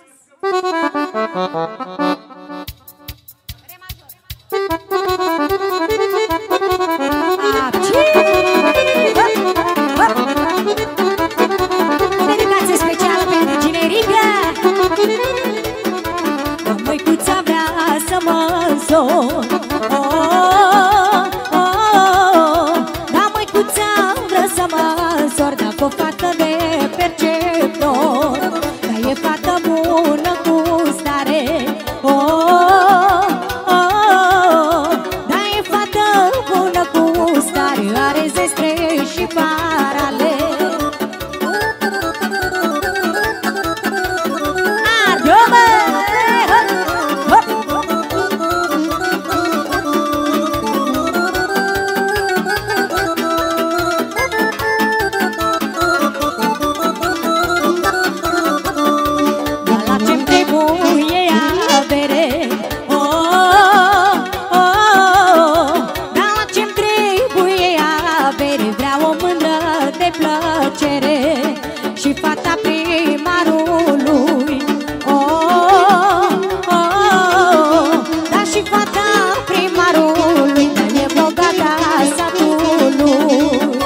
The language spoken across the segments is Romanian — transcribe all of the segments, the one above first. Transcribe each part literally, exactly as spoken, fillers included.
Dedicație specială pentru Ginerica. Măicuța vrea să mă însor. Da, măicuța vrea să mă însor. Dacă o fată de perceptor, dar e fată bună cu stare. Da, e fată bună cu stare. Are zestre și paralel. Și fata primarului, oh, oh, da, și fata primarului, dar e bogata satului.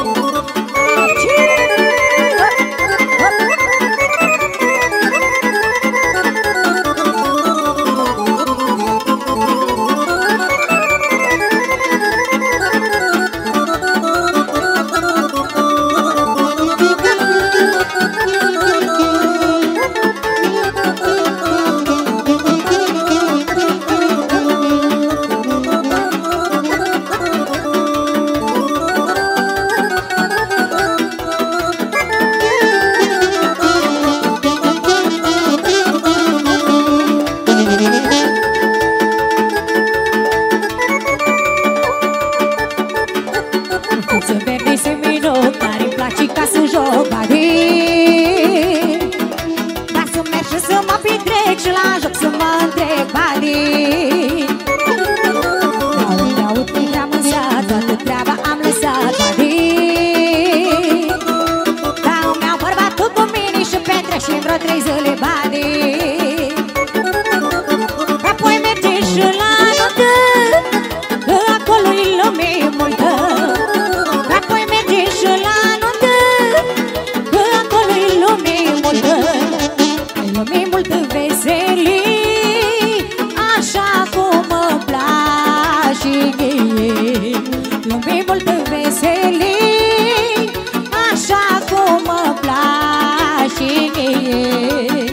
Și la joc să mă întreg banii. La unde aud că am însat, toată treaba am lăsat banii. Dar mi-au bărbatul cu mine și petrec și vreo trei zile banii. Apoi merge și la notă, că acolo-i lume multă. Apoi merge și la notă, că acolo-i lume multă. Lume multă veselii, așa cum îmi place mie. Lume multă veselii, așa cum îmi place mie.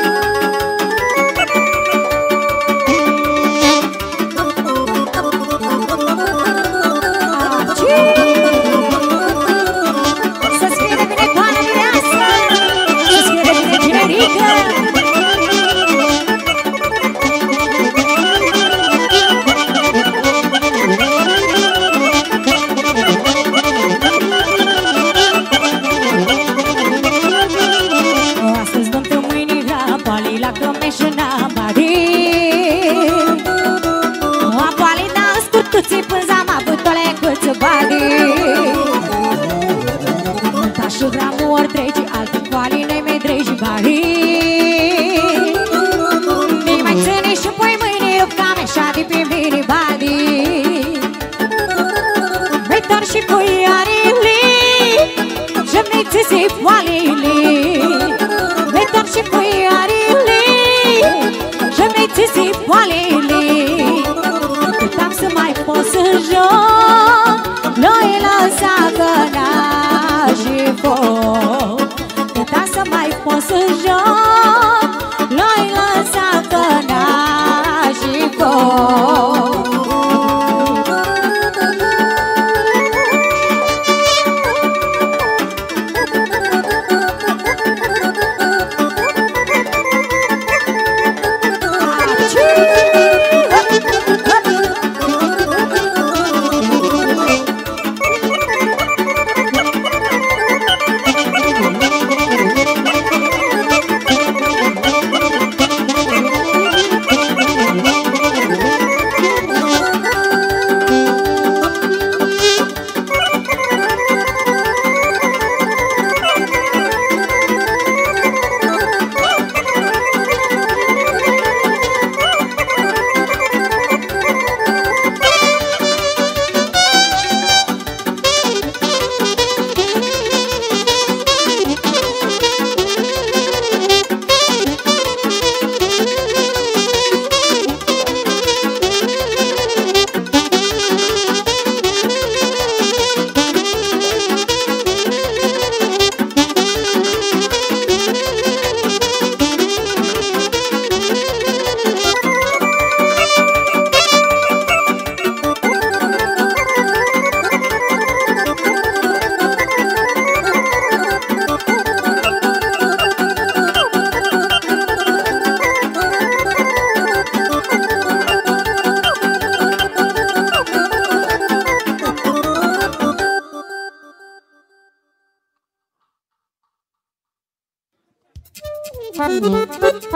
Să-ți fie de bine coană mireasă, să-ți fie de bine Ginerica. Și gramul ori trece, alte coali ne mai dregi bari. Mi mai ține și pui mâine rup cam așa de pe mine badi. Mi tor și cuiarele, și-mi ți-ți poalele. Mi tor și cuiarele, și-mi ți-ți poalele. Cât am să mai pot să joc, noi lăsa găna și foc. Cât am să mai pot să joc,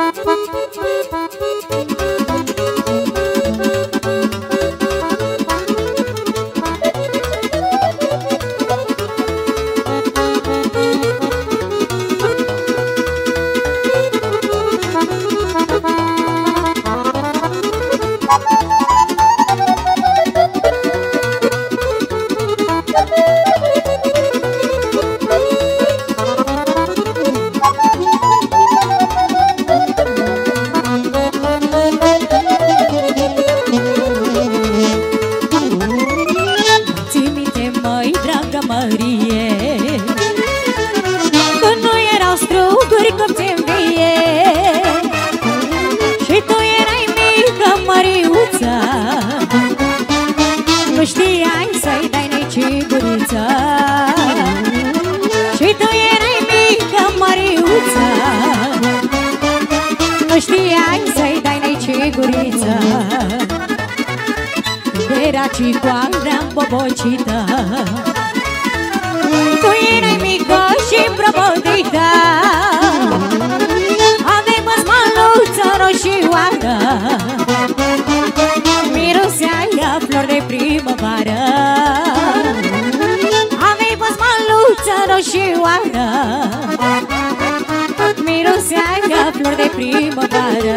Nu știai să-i dai nici guriță și tu erai mică, Măriuță. Nu știai să-i dai nici guriță. Era cicoandă îmbobocită. Tu erai mică și prăbădită. Aveai măsmaluță roșioară, mirosea ea flori de primăvară. Aveai măsmaluță roșioară, mirosea ea flori de primăvară.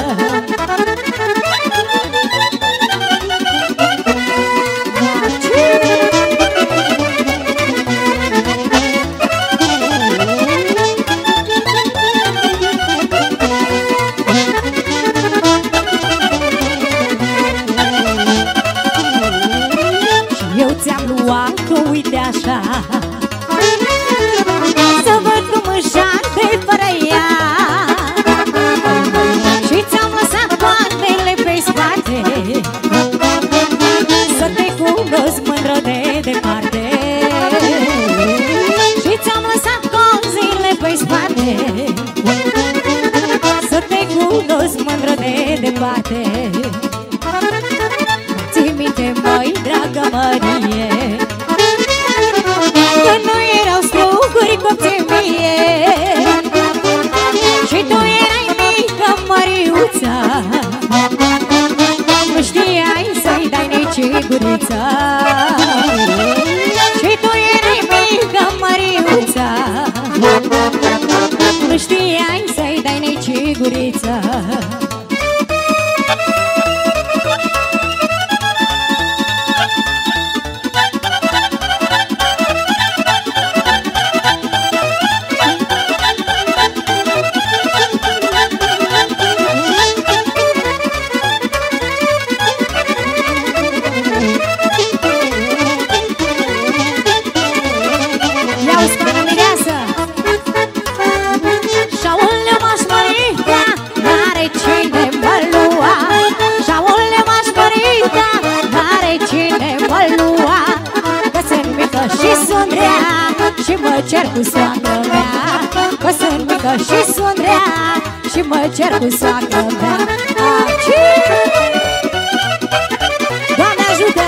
Uite așa, să văd cum își arde fără ea. Și ți-am lăsat coarnele pe spate, să te cunosc mândră de departe. Și ți-am lăsat cozile pe spate, să te cunosc mândră de departe. Ții minte, măi, dragă Mărie, că nu erau struguri copții mie și tu erai mică, Măriuță. Nu știai să-i dai nici guriță și tu erai mică, Măriuță. Nu știai să-i dai nici guriță. Și mă cer cu soacră mea, că sunt mică și sunt rea, și mă cer cu soacră mea. Doamne ajută!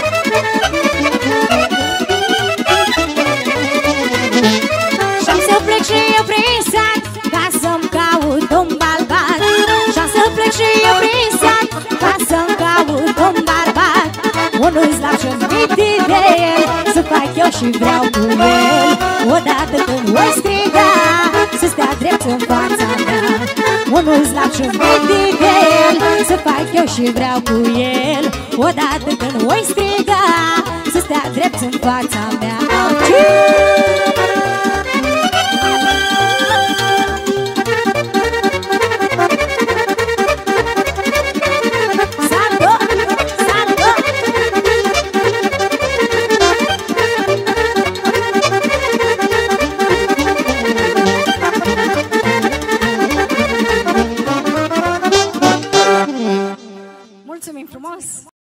Și-am să plec și eu prin sat, ca să-mi caut un bărbat. Și-am să plec și eu prin sat, ca să-mi caut un bărbat. Unul slab și-mi minte de el, să fac eu și vreau cu el. Odată când voi striga, să stea drept în fața mea. Unul slab și-mi minte de el, să fac eu și vreau cu el. Odată când voi striga, să stea drept în fața mea.